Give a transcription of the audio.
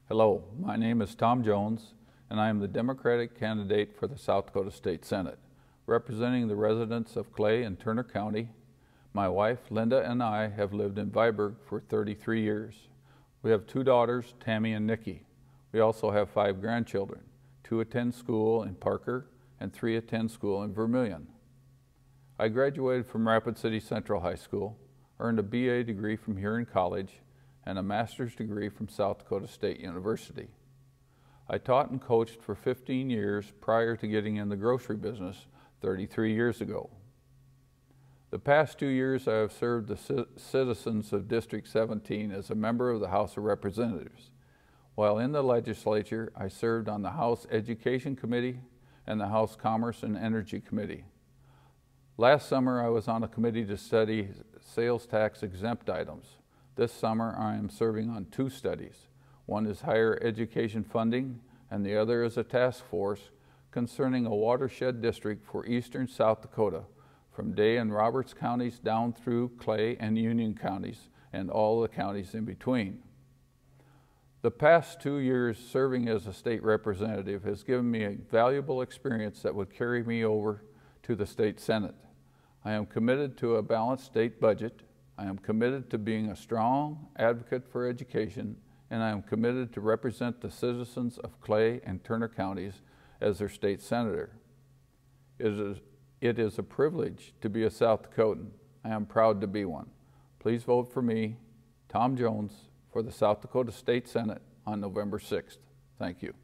Hello, my name is Tom Jones, and I am the Democratic candidate for the South Dakota State Senate, representing the residents of Clay and Turner County. My wife, Linda, and I have lived in Viborg for 33 years. We have 2 daughters, Tammy and Nikki. We also have 5 grandchildren. 2 attend school in Parker, and 3 attend school in Vermillion. I graduated from Rapid City Central High School, earned a BA degree from Huron College, and a master's degree from South Dakota State University. I taught and coached for 15 years prior to getting in the grocery business 33 years ago. The past 2 years I have served the citizens of District 17 as a member of the House of Representatives. While in the legislature, I served on the House Education Committee and the House Commerce and Energy Committee. Last summer I was on a committee to study sales tax exempt items. This summer I am serving on 2 studies. One is higher education funding, and the other is a task force concerning a watershed district for eastern South Dakota, from Day and Roberts counties down through Clay and Union counties, and all the counties in between. The past 2 years serving as a state representative has given me a valuable experience that would carry me over to the state Senate. I am committed to a balanced state budget. I am committed to being a strong advocate for education, and I am committed to represent the citizens of Clay and Turner counties as their state senator. It is a privilege to be a South Dakotan. I am proud to be one. Please vote for me, Tom Jones, for the South Dakota State Senate on November 6th. Thank you.